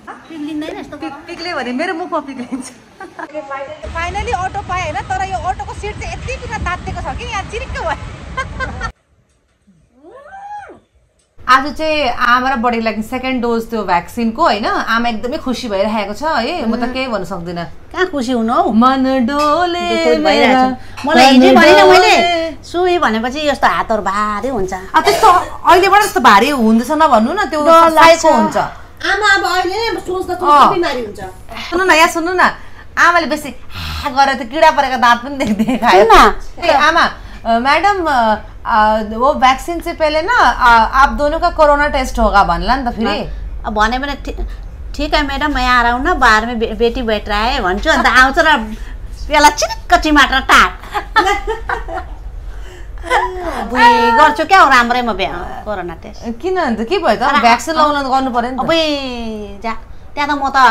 पिग्लिँदैन यस्तो पिग्ल्यो भने मेरो मुखमा पिग्लिन्छ। फाइनली अटो पाएँ होइन, तर यो अटोको सिट चाहिँ यति बिना तात्तिएको छ कि यहाँ चिरिक्क भयो। आज चाहिँ आमा र बडीको लागि सेकेन्ड डोज त्यो भ्याक्सिनको होइन, आमा एकदमै खुसी भइरहेको छ है। म त केही भन्न सक्दिनँ। कहाँ खुसी हुनु हौ, मन डोले भइरहेछ। मलाई हिजो भनेन मैले सुई भनेपछि यस्तो हातहरू भारी हुन्छ। त्यस्तो अहिलेबाट त्यस्तो भारी हुँदैछ नभन्नु न, त्यो साइको हुन्छ। आमा अब अहिले सोच्दा बिमारी हुन्छ। सुन्नु न यहाँ सुन्नु न, आमाले बेसी गरेर त्यो किडा परेको दाँत पनि देखायो न। आमा मैडम वो वैक्सीन से पहले ना आप दोनों का कोरोना टेस्ट होगा भन्ला नि त फेरि। अब भने भने ठीक है मैडम मैं आ रहा हूँ ना, बाहर में बेटी बैठ रहा है भन्छु, अन्त आउँछ र त्यसलाई चिनिक्क चिमाटेर टाट गर्छु क्या राम्रैमा कोरोना टेस्ट। किन अन्त के भयो त, भ्याक्सिन लगाउन गर्नु पर्यो नि त। अबे त्यहाँ त म त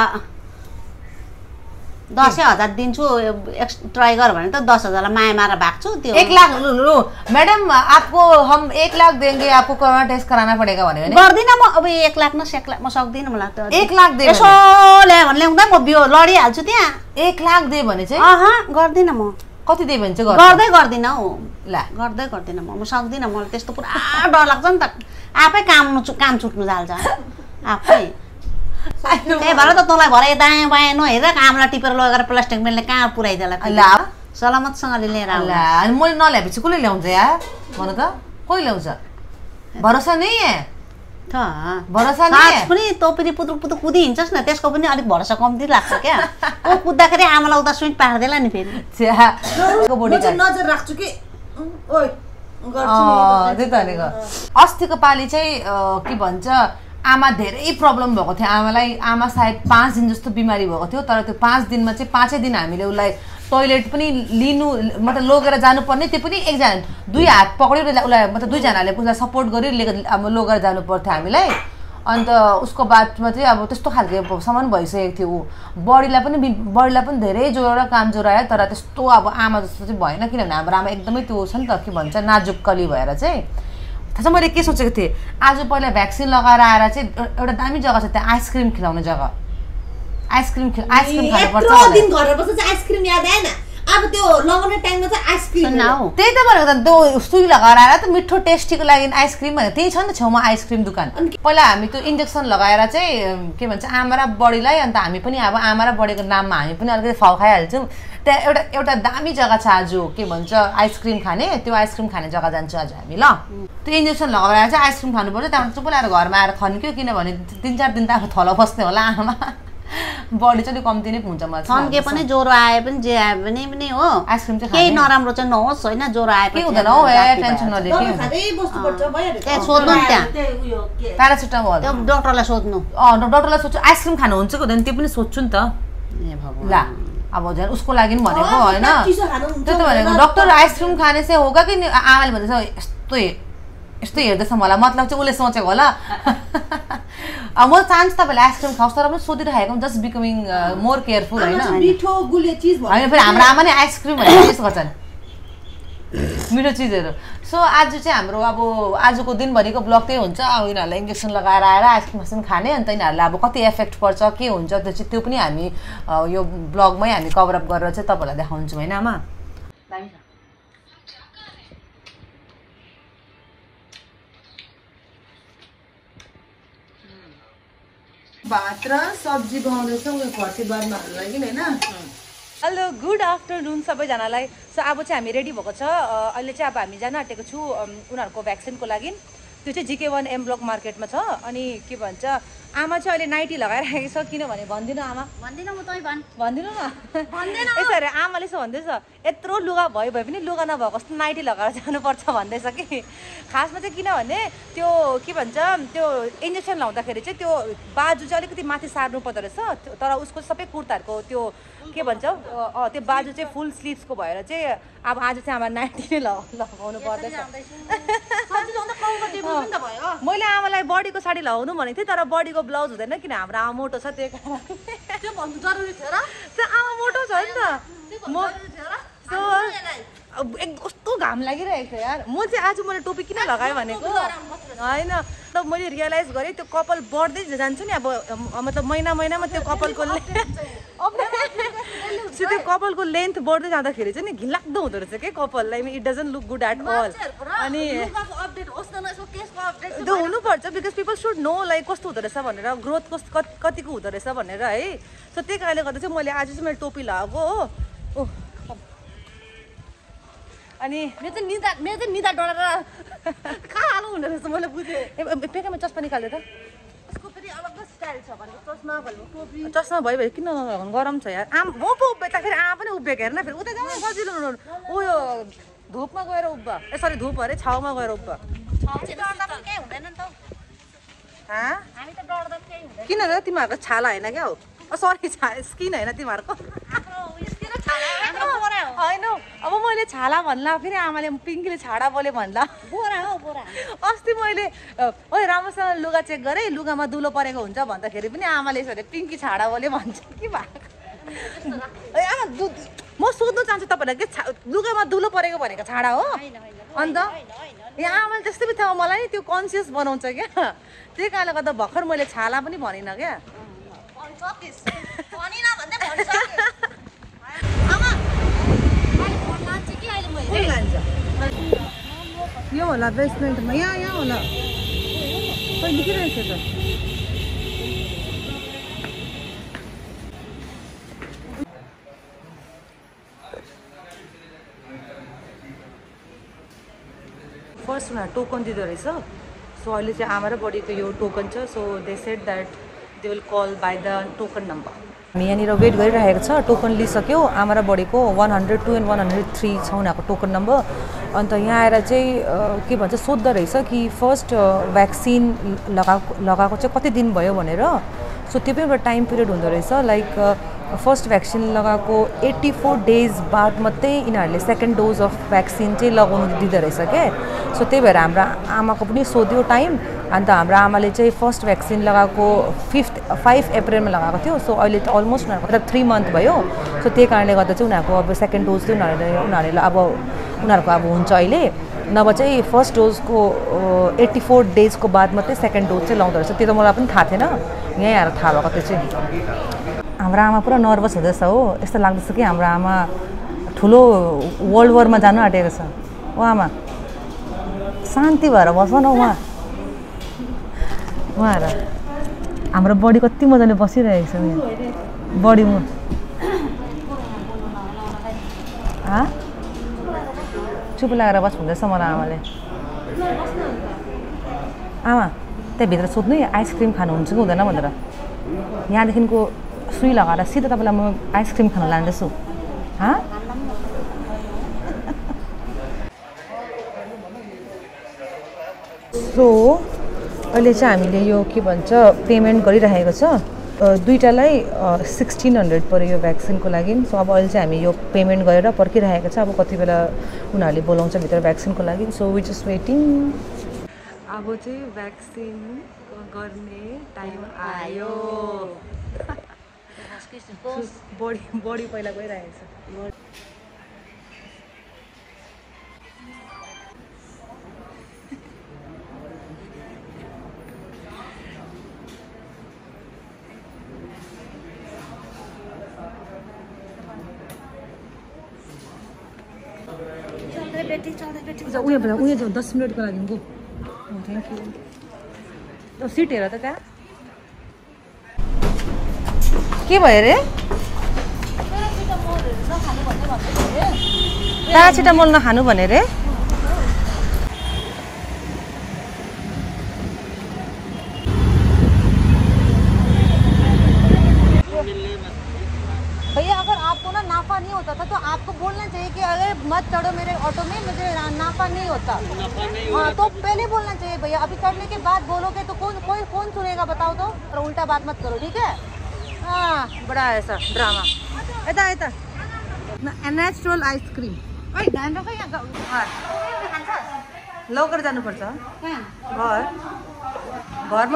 10,000 दिन्छु, ट्राई गर भने त 10,000 माया मारेर भाग्छु। त्यो 1 लाख मैडम आपको हम 1 लाख देंगे, आपको कोरोना टेस्ट कराना पड़ेगा भने गर्दिनँ म। अब 1 लाख न 1 लाख म सक्दिनँ, मलाई त 1 लाख दे यसो ल्यायो भने ल्याउँदा म बियो लडिहाल्छु त्यहाँ। 1 लाख दे भने चाहिँ गर्दिनँ म। कति दे भने चाहिँ गर्दिनँ हौ, गर्दिनँ म सक्दिनँ। मलाई त्यस्तो पुरा डर लाग्छ नि त, आफै काम छुट्नु जाल्छ आफै। त्यही भएर त तँलाई भरे दायाँ बायाँ नहेरेर कामलाई टिपेर लगेर प्लास्टिक मिलले कहाँ पुऱ्याइदिएला सलामतसँगले लिएर आउला। मैले नल्याएपछि कसले ल्याउँछ यार भन त, कोही ल्याउँछ? भरोसा नै भरोसा नै पनि तँ पनि पुतुक पुतुक कुदी हिँड्छस् न, त्यसको पनि अलिक भरोसा कम्ती लाग्छ क्या। ओ कुद्दाखेरि आमालाई उता स्विच पार्दैला नि फेरि। नजर राख्छु कि त्यही त भनेको। अस्तिको पालि चाहिँ के भन्छ, आमा धेरै प्रब्लम भएको थियो आमालाई। आमा सायद 5 दिन जस्तो बिमारी भएको थियो, तर त्यो 5 दिनमा चाहिँ 5 दिन हामीले उसलाई टोइलेट पनि लिनु मतलब लगेर जानुपर्ने, त्यो पनि एकजना 2 हात पक्रेर उसलाई मतलब 2 जनाले उसलाई सपोर्ट गरेर लगेर जानु पर्थ्यो हामीलाई। अन्त उसको बादमा चाहिँ अब त्यस्तो खालको सामान भइसकेको थियो। बडीलाई पनि धेरै जोडेर काम जोरायो, तर त्यस्तो अब आमा जस्तो चाहिँ भएन, किनभने हाम्रो आमा एकदमै त्यो छ नि त, के भन्छ नाजुक कली भएर चाहिँ। थाहा छ मैले के सोचेको थिएँ, आज पहिला भ्याक्सिन लगाएर आएर चाहिँ एउटा दामी जग्गा छ त्यहाँ आइसक्रिम खिलाउने जग्गा, आइसक्रिम खानुपर्छ। दिन घरमा बस्दा चाहिँ आइसक्रिम याद आएन, अब त्यो लगाउने टाइममा चाहिँ आइसक्रिम। त्यही त भनेको त, त्यो सुई लगाएर आएर त मिठो टेस्टीको लागि आइसक्रिम भनेर त्यही छ नि त छेउमा आइसक्रिम दुकान। पहिला हामी त्यो इन्जेक्सन लगाएर चाहिँ के भन्छ आमा र बडीलाई, अन्त हामी पनि अब आमा र बडीको नाममा हामी पनि अलिकति फाउ खाइहाल्छौँ। त्यहाँ एउटा दामी जग्गा छ आज के भन्छ आइसक्रिम खाने, त्यो आइसक्रिम खाने जग्गा जान्छु आज हामी ल। त्यो इन्जेक्सन लगाएर चाहिँ आइसक्रिम खानुपर्छ, त्यहाँबाट चुप लगाएर घरमा आएर खन्क्यो, किनभने 3-4 दिन त अब थलो बस्ने होला आमा, बडी चाहिँ कम्ती नै हुन्छ। मलाई छन्के पनि ज्वरो आए पनि जे आए पनि हो आइसक्रिम चाहिँ केही नराम्रो चाहिँ नहोस् होइन, ज्वरो आए पनि हुँदैन हौ, टेन्सन नलिए के हुन्छ। त्यहाँ सोध्नु नि, त्यहाँ प्यारासिटामोल त्यो डक्टरलाई सोध्नु। डक्टरलाई सोध्छु आइसक्रिम खानु हुन्छ कि हुँदैन त्यो पनि सोध्छु नि त। ए भगवान ला अब झन् उसको लागि भनेको होइन, त्यो त भनेको डक्टर आइसक्रिम खाने चाहिँ होगा कि आमाले भन्दैछ यस्तो हेर्दैछ मलाई, मतलब चाहिँ उसले सोचेको होला। म चाहन्छु तपाईँले आइसक्रिम खाओस्, तर पनि सोधिरहेको जस्ट बिकमिङ मोर केयरफुल होइन। होइन फेरि हाम्रो आमा नै आइसक्रिम भनेर त्यस्तो गर्छन् मिठो चिजहरू। सो आज चाहिँ हाम्रो अब आजको दिनभरिको ब्लग त्यही हुन्छ, अब यिनीहरूलाई इन्जेक्सन लगाएर आएर आइसक्रिम खाने, अन्त यिनीहरूलाई अब कति इफेक्ट पर्छ के हुन्छ त्यो पनि हामी यो ब्लगमै हामी कभरअप गरेर चाहिँ तपाईँहरूलाई देखाउँछौँ होइन आमा। भात र सब्जी बनाउँदैछ उयो फर्सी बादमाहरूको लागि होइन। हेलो गुड आफ्टरनुन सबैजनालाई। सो अब चाहिँ हामी रेडी भएको छ, अहिले चाहिँ अब हामी जान आँटेको छु उनीहरूको भ्याक्सिनको लागि। त्यो चाहिँ GK1 M ब्लक मार्केटमा छ। अनि के भन्छ आमा चाहिँ अहिले नाइटी लगाइरहेको छ, किनभने भन्दिनँ आमा, भन्दिनँ म तँ भन्दिनँ न यसो अरे आमाले यसो भन्दैछ यत्रो लुगा भयो पनि लुगा नभएको जस्तो नाइटी लगाएर जानुपर्छ भन्दैछ कि। खासमा चाहिँ किनभने त्यो के भन्छ त्यो इन्जेक्सन लाउँदाखेरि चाहिँ त्यो बाजु चाहिँ अलिकति माथि सार्नु पर्दो रहेछ, तर उसको सबै कुर्ताहरूको त्यो के भन्छ त्यो बाजु चाहिँ फुल स्लिभ्सको भएर चाहिँ अब आज चाहिँ आमा नाइटी नै लगाउनु पर्दैछ। मैले आमालाई बडीको साडी लगाउनु भनेको थिएँ, तर बडीको ब्लाउज हुँदैन किन हाम्रो आमा मोटो छ, त्यही कारण त्यो भन्नु जरुरी थियो र, त्यो आमा मोटो छ नि त। म सो कस्तो घाम लागिरहेको छ यार। म चाहिँ आज मैले टोपी किन लगाएँ भनेको होइन, तब मैले रियलाइज गरेँ त्यो कपाल बढ्दै जान्छ नि अब, मतलब महिनामा त्यो कपालको त्यो कपालको लेन्थ बढ्दै जाँदाखेरि चाहिँ नि घिनलाग्दो हुँदो रहेछ के कपाललाई। It doesn't look good at all. अनि त्यो हुनुपर्छ because people should know like कस्तो हुँदो रहेछ भनेर, ग्रोथ कतिको हुँदो रहेछ भनेर है। सो त्यही कारणले गर्दा चाहिँ मैले आज चाहिँ मैले टोपी लगाएको हो। अनि मेरो चाहिँ निदा डढेर कालो हुँदो रहेछ मैले बुझेँ। पेकामा चस्मा निकाल्दै त यसको फेरि अलग्गै स्टाइल छ भनेको चस्मा भयो टोपी चस्मा भयो किन गरम छ यार। आम म पो उभिए त फेरि आमा पनि उभिएको हेर्न फेरि उता जाउँ सजिलो उयो धुपमा गएर उभ्वा सरी धुप अरे छाउमा गएर उभ्वा। किन र तिमीहरूको छाला होइन क्या हो सरी स्किन होइन तिमीहरूको होइन। अब मैले छाला भन्ला फेरि आमाले पिङ्कीले छाडा बोले भन्ला अस्ति मैले ओइ राम्रोसँग लुगा चेक गरेँ लुगामा दुलो परेको हुन्छ भन्दाखेरि पनि आमाले यसरी पिङ्की छाडा बोले भन्छ कि आमा म सोध्नु चाहन्छु तपाईँलाई के लुगामा दुलो परेको भनेको छाडा हो अन्त यहाँ आमाले त्यस्तै बित्थामा मलाई नि त्यो कन्सियस बनाउँछ क्या। त्यही कारणले गर्दा भर्खर मैले छाला पनि भनिनँ क्या। यो होला बेसमेन्टमा यहाँ होला खोइ देखिरहेको छ त। फर्स्ट उनीहरू टोकन दिँदो रहेछ। सो अहिले चाहिँ आमा र बडीको यो टोकन छ। So they said that they will call by the token number. हामी यहाँनिर वेट गरिरहेको छ। टोकन लिइसक्यो आमा र बडीको 102 and 103 छ उनीहरूको टोकन नम्बर। अन्त यहाँ आएर चाहिँ के भन्छ सोध्दो रहेछ कि फर्स्ट भ्याक्सिन लगाएको चाहिँ कति दिन भयो भनेर। सो त्यो पनि एउटा टाइम पिरियड हुँदो रहेछ। लाइक फर्स्ट भ्याक्सिन लगाएको 84 डेज बाद मात्रै यिनीहरूले सेकेन्ड डोज अफ भ्याक्सिन चाहिँ लगाउनु दिँदो रहेछ क्या। सो त्यही भएर हाम्रो आमाको पनि सोध्यो टाइम। अन्त हाम्रो आमाले चाहिँ फर्स्ट भ्याक्सिन लगाएको 5 अप्रिलमा लगाएको थियो। सो अहिले त अलमोस्ट उनीहरूको मतलब 3 मन्थ भयो। सो त्यही कारणले गर्दा चाहिँ उनीहरूको अब सेकेन्ड डोज चाहिँ उनीहरूले अब उनीहरूको अब हुन्छ अहिले, नभए चाहिँ फर्स्ट डोजको 84 डेजको बाद मात्रै सेकेन्ड डोज चाहिँ लाउँदो रहेछ। त्यो त मलाई पनि थाहा थिएन, यहीँ आएर थाहा भएको त्यो चाहिँ। हाम्रो आमा पुरा नर्भस हुँदैछ हो। यस्तो लाग्दैछ कि हाम्रो आमा ठुलो वर्ल्ड वारमा जानु आँटेको छ। ओ आमा शान्ति भएर बस न उहाँहरू। हाम्रो बडी कति मजाले बसिरहेको छ बडी म चुप लागेर बस हुँदैछ मलाई आमाले। आमा त्यहाँभित्र सोध्नु आइसक्रिम खानुहुन्छ कि हुँदैन भनेर। यहाँदेखिको सुई लगाएर सिधै तपाईँलाई म आइसक्रिम खान लाँदैछु। सो अहिले चाहिँ हामीले यो के भन्छ पेमेन्ट गरिरहेको छ। दुईटालाई 1600 पऱ्यो यो भ्याक्सिनको लागि। सो अब अहिले चाहिँ हामी यो पेमेन्ट गरेर पर्खिरहेको छ। अब कति बेला उनीहरूले बोलाउँछ भित्र भ्याक्सिनको लागि। So we just waiting. अब चाहिँ भ्याक्सिन गर्ने टाइम आयो। बडी पहिला गइरहेको छ। उयो 10 मिनटको लागि गो। Thank you. सिट हेर त त्यहाँ के भयो अरे? प्यारासिटामोल नखानु भने रे। भैया अगर आपको ना नाफा नहीं होता था तो आपको बोलना चाहिए कि अगर मत चढ़ो मेरे ऑटो में, मुझे नाफा नहीं होता। हाँ तो पहले बोलना चाहिए भैया। अभी चढ़ने के बाद बोलोगे तो कौन सुनेगा बताओ तो। और उल्टा बात मत करो ठीक है। हाँ बड़ा ऐसा ड्रामा। यता यता नेचुरल आइसक्रिम लगेर जानुपर्छ घरमा।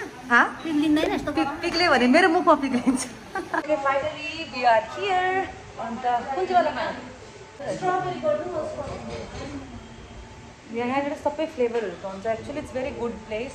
पिक्ले भने मेरो मुखमा पिक्लिन्छ। Finally we are here. अन्त कुन चाहिँ वालामा यहाँनिर सबै फ्लेभरहरू पाउँछ actually it's very good place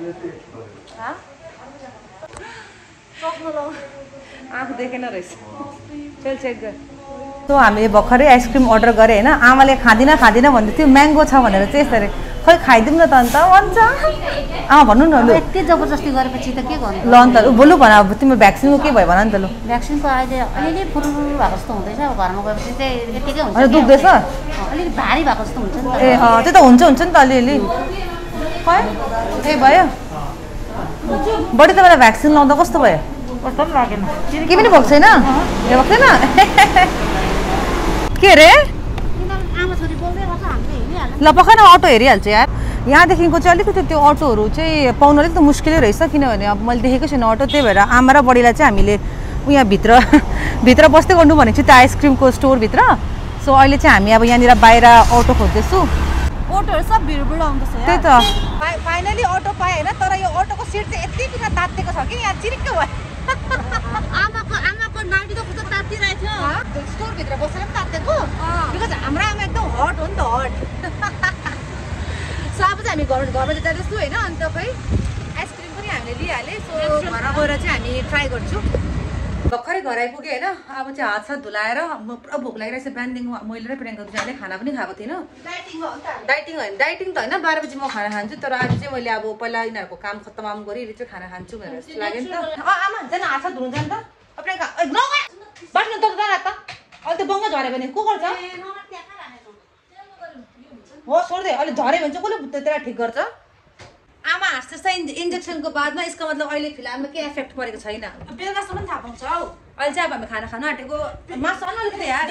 आँख देखेन रहेछ चल चेक गर सो हामीले भर्खरै आइसक्रिम अर्डर गरेँ होइन आमाले खाँदिनँ भन्दै थियो म्याङ्गो छ भनेर चाहिँ यसरी खै खाइदिउँ न त अन्त भन्छ आमा भन्नु न लु यति जबरजस्ती गरेपछि त के गर्नु ल अन्त बोलु भन अब तिम्रो भ्याक्सिनको के भयो भन नि त लु भ्याक्सिनको अहिले अलिअलि फुरुरु भएको जस्तो हुँदैछ अब घरमा गएपछि चाहिँ यतिकै हुन्छ अनि दुख्दैछ अलिअलि भारी भएको जस्तो हुन्छ नि त ए त्यो त हुन्छ नि त अलिअलि खै ए भयो बढी तपाईँलाई भ्याक्सिन लाउँदा कस्तो भयो कस्तो पनि लागेन के पनि भएको छैन भएको छैन के अरे आमा छोरी बोल्दै गर्छ हामीले हिँडिहाल्छ ल पक्का न अटो हेरिहाल्छ यार यहाँदेखिको चाहिँ अलिकति त्यो अटोहरू चाहिँ पाउनु अलिकति मुस्किलै रहेछ किनभने अब मैले देखेको छैन अटो त्यही भएर आमा र बडीलाई चाहिँ हामीले यहाँ भित्र बस्दै गर्नु भनेको चाहिँ त्यो आइसक्रिमको स्टोरभित्र सो अहिले चाहिँ हामी अब यहाँनिर बाहिर अटो खोज्दैछु अटोहरू सब भिडभिड आउँदैछ त्यही त फाइनली अटो पाएँ होइन तर यो अटोको सिट चाहिँ यति बिना तात्तिएको छ कि यहाँ चिरिक्क भयो आमाको नाइटी त कस्तो तातिरहेको थियो स्टोरभित्र बसेर पनि तात्तिएको बिकज हाम्रो आमा एकदम हट हो नि त हट सो अब चाहिँ हामी घरमा चाहिँ जाँदैछु होइन अन्त खै आइसक्रिम पनि हामीले लिइहालेँ सो घरमा गएर चाहिँ हामी ट्राई गर्छौँ भर्खरै घर आइपुगेँ होइन अब चाहिँ हात साथ धुलाएर म पुरा भोक लागिरहेको छ बिहानदेखि मैले र प्रियङ्का दुईजनाले खाना पनि खाएको थिएन डाइटिङ त होइन 12 बजी म खाना खान्छु तर आज चाहिँ मैले अब पहिला यिनीहरूको काम खत्तम गरी चाहिँ खाना खान्छु भनेर जस्तो लाग्यो नि त आमा जान हात साथ धुनु जानु त प्रियङ्का बाट्नु त जान त अहिले त्यो बङ्ग झऱ्यो भने को गर्छ हो छोड्दै अहिले झऱ्यो भने चाहिँ कसले त्यसलाई ठिक गर्छ आमा हाँस्दैछ इन्जेक्सनको बादमा यसको मतलब अहिले फिलहालमा केही इफेक्ट परेको छैन बेलुकासम्म थाहा पाउँछ हौ अहिले चाहिँ अब हामी खाना खानु आँटेको मासु अन अलिकति यार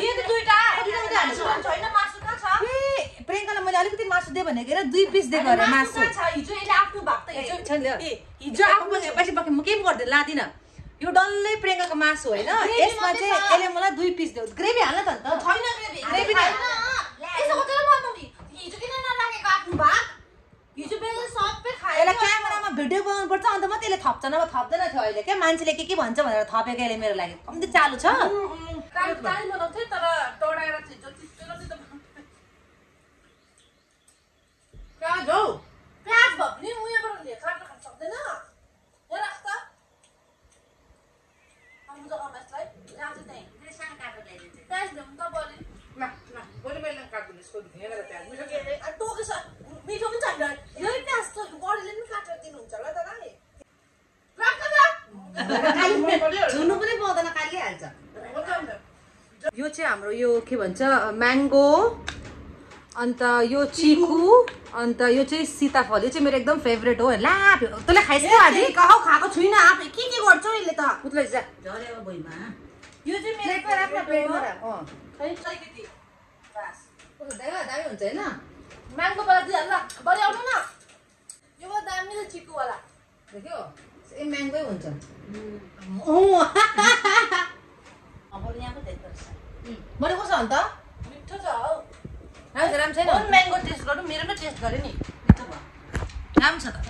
प्रियङ्कालाई मैले अलिकति मासु दिएँ भनेको र 2 पिस दिएको अरे मासु हिजो आफू पछि म केही गर्दैन लादिनँ यो डल्लै प्रियङ्काको मासु होइन यसमा चाहिँ यसले मलाई 2 पिस दियो ग्रेभी हाल्न त अन्त छैन ग्रेभी यसलाई क्यामेरामा भिडियो बनाउनुपर्छ अन्त म त्यसले थप्छ नभए थप्दैन थियो अहिले क्या मान्छेले के भन्छ भनेर थपेको यसले मेरो लागि कम्ती चालु छ मिठो पनि छैन यही प्याज त बडीले पनि काटेर दिनुहुन्छ होला तँलाई धुनु पनि पाउँदैन काटिहाल्छ यो चाहिँ हाम्रो यो के भन्छ म्याङ्गो अन्त यो चिकु अन्त यो चाहिँ सीताफल यो चाहिँ मेरो एकदम फेभरेट हो ला तँले खाइस् आज खाएको छुइनँ आफै के गर्छौ यसले त उतले जा झरेको भुइँमा यो चाहिँ मेरो आफ्नो प्लेटमा अलिकति बस दामी हुन्छ होइन म्याङ्गो वाला दिइहाल ल बढी आउनु न यो दामी छ चिकु वाला देख्यो ए म्याङ्गै हुन्छ बढी कस्तो अन्त मिठो छ हौ राम्रो छैन म्याङ्गो टेस्ट गर्नु मेरो नै टेस्ट गरेँ नि मिठो भयो राम्रो छ त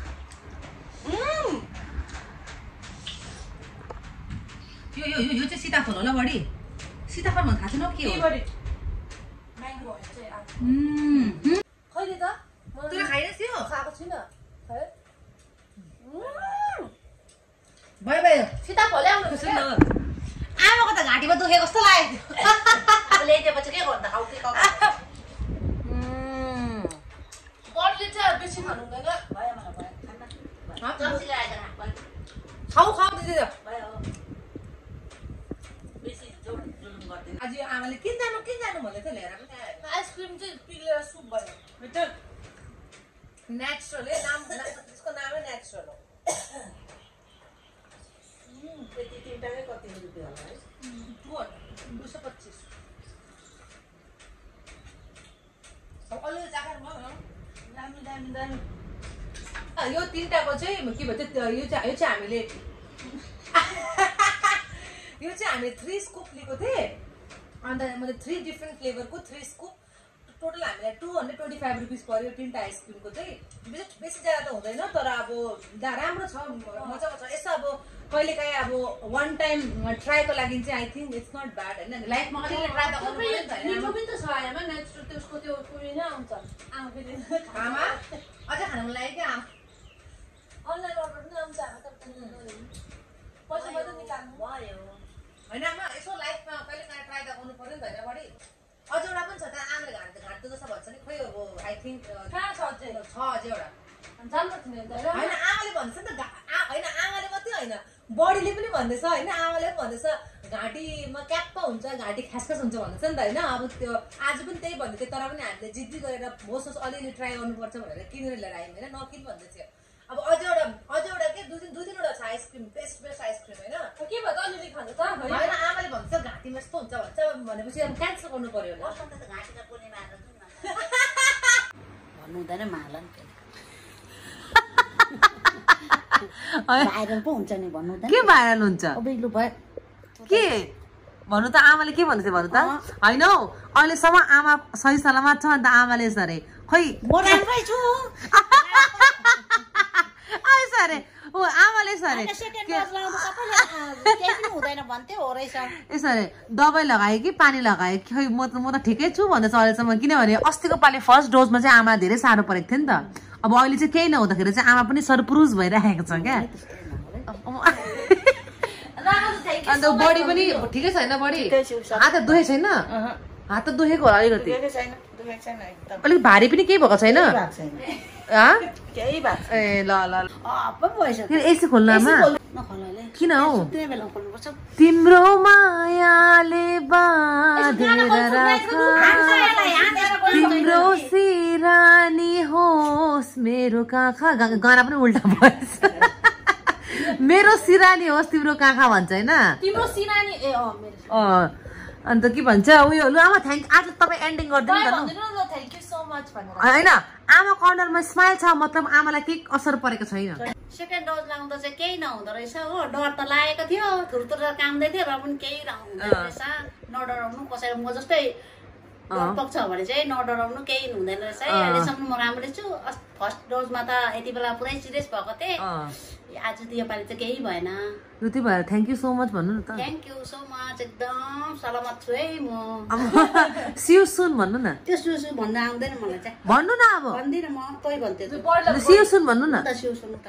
यो चाहिँ सीताफल होला बढी सीताफल भन्नु थाहा छैन के हो म्याङ्गो खैले त तँले खाइरहेस् यो खाएको छुइनँ भयो सीताफलै आउनु आमाको त घाँटीमा दुखे कस्तो लाग्यो अब ल्याइदिएपछि के गर्नु त खाउ के बडीले चाहिँ बेसी खानु हुँदैन खाऊ दिदी आज आमाले किन जानु भन्दै थियो लिएर आइसक्रिम चाहिँ पिघलेर सुप भयो नेचुरल त्यसको नामै नेचुरल हो त्यति तिनटाकै कति रुपियाँ होला है 225 अलि चाखरमा दामी यो तिनटाको चाहिँ के भन्छ यो चाहिँ हामीले यो चाहिँ हामीले 3 स्कुप लिएको थिएँ अन्त मैले 3 डिफ्रेन्ट फ्लेभरको 3 स्कुप टोटल हामीलाई 225 रुपिस पर्यो तिनटा आइसक्रिमको चाहिँ बेसी ज्यादा त हुँदैन तर अब राम्रो छ मजाको छ यसो अब कहिलेकाहीँ अब वान टाइम ट्राईको लागि चाहिँ I think it's not bad होइन लाइफमा अलिअलि ट्राई त गर्नु पर्यो नि मिठो पनि त छ आमा नेचुरल त्यसको त्यो उयो नै आउँछ आमा फेरि आमा अझै खानु मन लाग्यो क्या आमा अनलाइन अर्डर पनि आउँछ आमा त पैसा मात्रै निकाल्नु भयो होइन आमा यसो लाइफमा कहिलेकाहीँ ट्राई त गर्नु पर्यो नि त होइन बढी अझ एउटा पनि छ त्यहाँ आमाले घाँट्दो जस्तो भन्छ नि खोइ अब आई थिङ्क कहाँ छ अझै एउटा जानुपर्छ नि त होइन आमाले भन्छ नि त होइन आमाले मात्रै होइन बडीले पनि भन्दैछ होइन आमाले पनि भन्दैछ घाँटीमा क्याप्प हुन्छ घाँटी खासखास हुन्छ भन्दैछ नि त होइन अब त्यो आज पनि त्यही भन्दै थियो तर पनि हामीले जिद्दी गरेर होस् अलिअलि ट्राई गर्नुपर्छ भनेर किनेर लिएर आयौँ होइन नकिन भन्दै थियो अब अझ एउटा के दुई तिनवटा छ आइसक्रिम बेस्ट आइसक्रिम होइन के भयो त अलिअलि खानु त होइन आमाले भन्छ घाँटीमा यस्तो हुन्छ भन्छ भनेपछि अब क्यान्सल गर्नु पर्यो होला घाँटीमा कुनै मारेर भन्नु हुँदैन मार्ला नि भाइरल पो हुन्छ नि भन्नु के भाइरल हुन्छ अबेलु भयो के भन्नु त आमाले के भन्दै थियो भन्नु त होइन हौ अहिलेसम्म आमा सही सलामत छ अन्त आमाले सरे खोइ म राम्रै छु सरे ओ आमाले सरे सेकेन्ड डोज लाउँदा सबैले केही पनि हुँदैन भन्थ्यो हो रहेछ यसरी दबाई लगायो कि पानी लगायो कि खोइ म त ठिकै छु भन्दैछ अहिलेसम्म किनभने अस्तिको पालि फर्स्ट डोजमा चाहिँ आमा धेरै साह्रो परेको थियो नि त अब अहिले चाहिँ केही नहुँदाखेरि चाहिँ आमा पनि सरपुरुष भइराखेको छ क्या अन्त बडी पनि ठिकै छैन बडी हात दुखे छैन हात दुखेको होला अलिकति अलिक भारी पनि केही भएको छैन केही भएको ए ल ल भइसक्यो एसी खोल्नमा किन हौ तिम्रो मायाले बाँधेर राख तिम्रो सिरानी होस् मेरो काखा गाना पनि उल्टा भएछ मेरो सिरानी होस् तिम्रो काखा भन्छ होइन तिम्रो सिरानी ए अन्त के भन्छ उयो लु आमा थ्याङ्क आज तपाईँ एन्डिङ गरिदिनु होइन आमाको अनुहारमा स्माइल छ मतलब आमालाई केही असर परेको छैन सेकेन्ड डोज लाउँदा चाहिँ केही नहुँदो रहेछ हो डर त लागेको थियो थुरथुर कामदै थियो र पनि केही हुँदैन रहेछ नडराउनु कसैले म जस्तै डरपक छ भने चाहिँ नडराउनु केही हुँदैन रहेछ अहिलेसम्म म राम्रै छु फर्स्ट डोजमा त यति बेला पुरै सिरियस भएको थिएँ आज त योपालि चाहिँ केही भएन त्यही भएर थ्याङ्क यू सो मच भन्नु न त थ्याङ्क यू सो मच एकदम सलामत छु है म सियु सुन भन्नु न त्यो सुसु भन्न आउँदैन मलाई चाहिँ भन्नु न अब भन्दिनँ म तै भन्थेँ सियु सुन भन्नु न सियु सुन त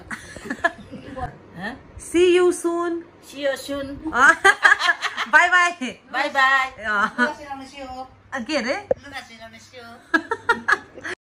see you soon see you soon bye bye bye bye के अरे लुगा सिलाउने सियो